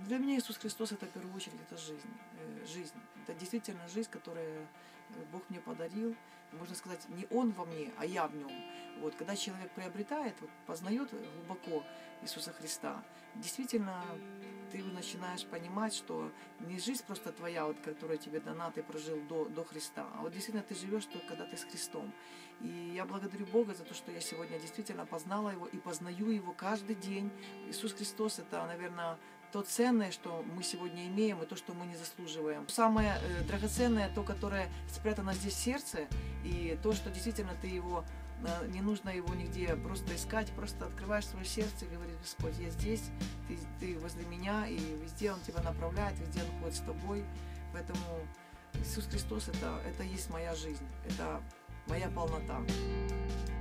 Для меня Иисус Христос — это в первую очередь это жизнь. Жизнь. Это действительно жизнь, которую Бог мне подарил. Можно сказать, не Он во мне, а я в нем. Вот, когда человек приобретает, вот, познает глубоко Иисуса Христа, действительно ты начинаешь понимать, что не жизнь просто твоя, вот, которая тебе дана, ты прожил до Христа, а вот действительно ты живешь только когда ты с Христом. И я благодарю Бога за то, что я сегодня действительно познала Его и познаю Его каждый день. Иисус Христос — это, наверное, то ценное, что мы сегодня имеем, и то, что мы не заслуживаем. Самое драгоценное, то, которое спрятано здесь в сердце, и то, что действительно ты его, не нужно его нигде просто искать, просто открываешь свое сердце и говоришь: Господь, я здесь, ты возле меня, и везде Он тебя направляет, везде Он ходит с тобой. Поэтому Иисус Христос — это есть моя жизнь, это моя полнота.